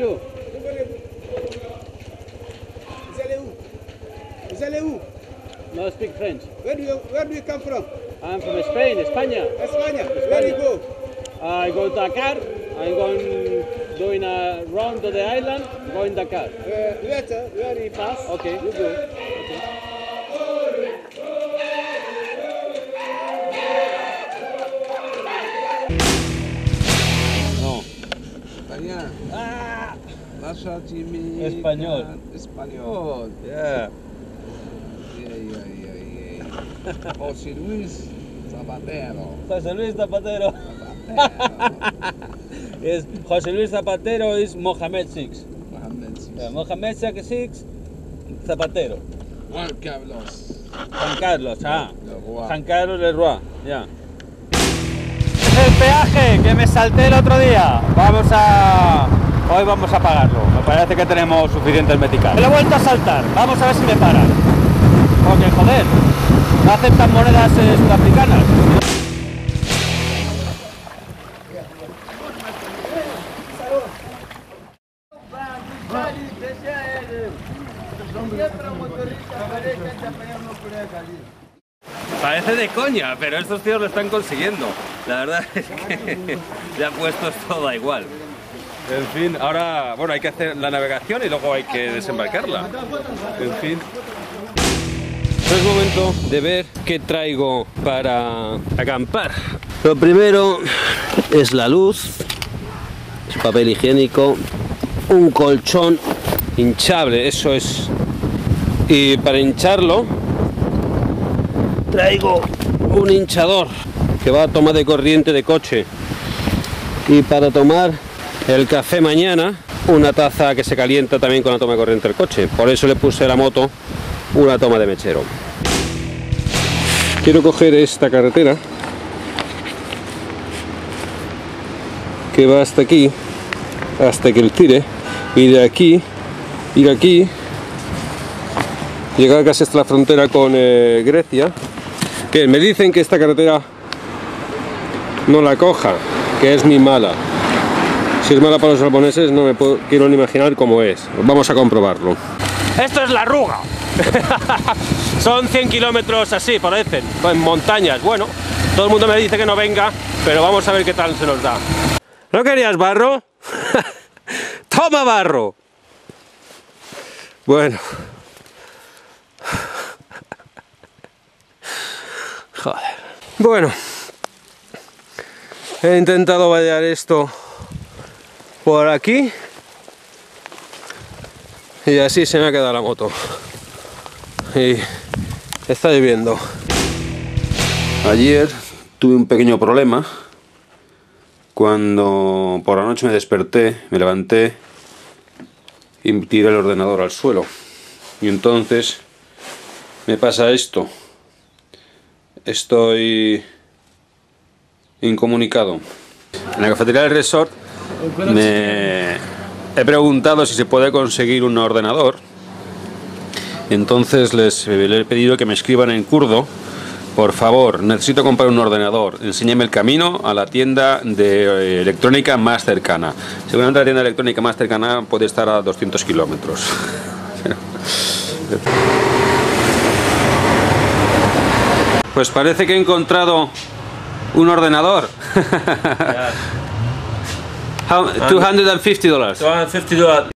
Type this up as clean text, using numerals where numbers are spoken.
bonjour. Vous allez où? No speak French. Where do you come from? I'm from Spain, España. España. Where do you go? I go to Dakar. I'm going doing a round to the island, going Dakar. Later, very fast. Okay. You go. No. Español. Ah, Masha Jimmy. Español. Español. yeah. José Luis Zapatero. José Luis Zapatero. Is José Luis Zapatero is Mohamed VI. Mohamed VI, Zapatero. Juan Carlos. Juan Carlos, ah. Leroy. Juan Carlos Leroy, ya. Es el peaje que me salté el otro día. Hoy vamos a pagarlo. Me parece que tenemos suficientes meticales. Me lo he vuelto a saltar. Vamos a ver si me paran. Porque, joder, no aceptan monedas sudafricanas. Parece de coña, pero estos tíos lo están consiguiendo. La verdad es que ya puestos todo da igual. En fin, ahora, bueno, hay que hacer la navegación y luego hay que desembarcarla. En fin. Es momento de ver qué traigo para acampar. Lo primero es la luz, papel higiénico, un colchón hinchable, eso es. Y para hincharlo traigo un hinchador que va a toma de corriente de coche. Y para tomar el café mañana, una taza que se calienta también con la toma de corriente del coche. Por eso le puse a la moto una toma de mechero. Quiero coger esta carretera que va hasta aquí, hasta que el tire, y de aquí ir aquí, llegar casi hasta la frontera con Grecia. Que me dicen que esta carretera no la coja, que es muy mala. Si es mala para los albaneses no me quiero ni imaginar cómo es. Vamos a comprobarlo. Esto es la Ruga. Son 100 kilómetros así, parecen, en montañas. Bueno, todo el mundo me dice que no venga, pero vamos a ver qué tal se nos da. ¿No querías barro? ¡Toma barro! Bueno. Joder. Bueno. He intentado vallar esto por aquí. Y así se me ha quedado la moto. Y está lloviendo. Ayer tuve un pequeño problema. Cuando por la noche me desperté, me levanté y tiré el ordenador al suelo. Y entonces me pasa esto. Estoy incomunicado. En la cafetería del resort me he preguntado si se puede conseguir un ordenador. Entonces les he pedido que me escriban en kurdo: por favor, necesito comprar un ordenador, enséñame el camino a la tienda de electrónica más cercana. Seguramente la tienda de electrónica más cercana puede estar a 200 kilómetros. Pues parece que he encontrado un ordenador. $250. $250.